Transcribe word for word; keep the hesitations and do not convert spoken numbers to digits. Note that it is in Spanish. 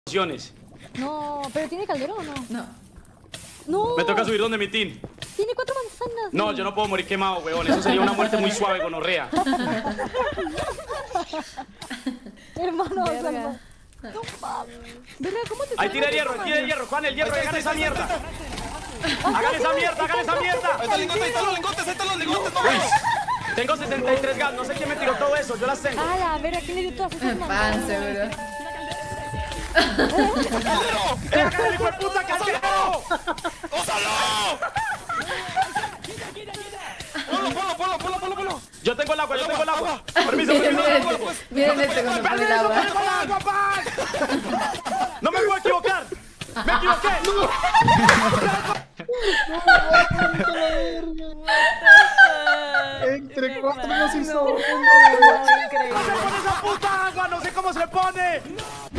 opciones. No, pero ¿tiene caldero o no? No. No. Me toca subir donde mi team. Tiene cuatro manzanas. No, yo no puedo morir quemado, weón. Eso sería una muerte muy suave, gonorrea. Hermano, Verga. salva. No mames. Verga, ¿cómo te Ahí salvas tira el de hierro, esa tira el manera? hierro, Juan, el hierro, Ahí hagan está, esa ahí está, mierda. ahí Hagan esa mierda, hagan esa mierda. Ahí está el lingote, ahí están los lingotes, ahí están los lingotes, vamos. Tengo setenta y tres gas, no sé quién me tiró todo eso, yo las tengo. Ah, la verga, ¿quién le dio todas esas Pan, manzanas? seguro. ¡Eh, hagan el hijo de puta caldero! ¡Úsalo! Ponlo, ponlo, ponlo, ponlo, ponlo, ponlo. Yo tengo el agua, yo tengo el agua. Permiso, Miren, permiso. miren, miren esto cuando pone el ¡Permiso, agua. tengo el agua, pan! ¡No me puedo equivocar! ¡Me equivoqué! Entre cuatro nos hizo uno. ¡No se pone esa puta agua! ¡No sé cómo se pone!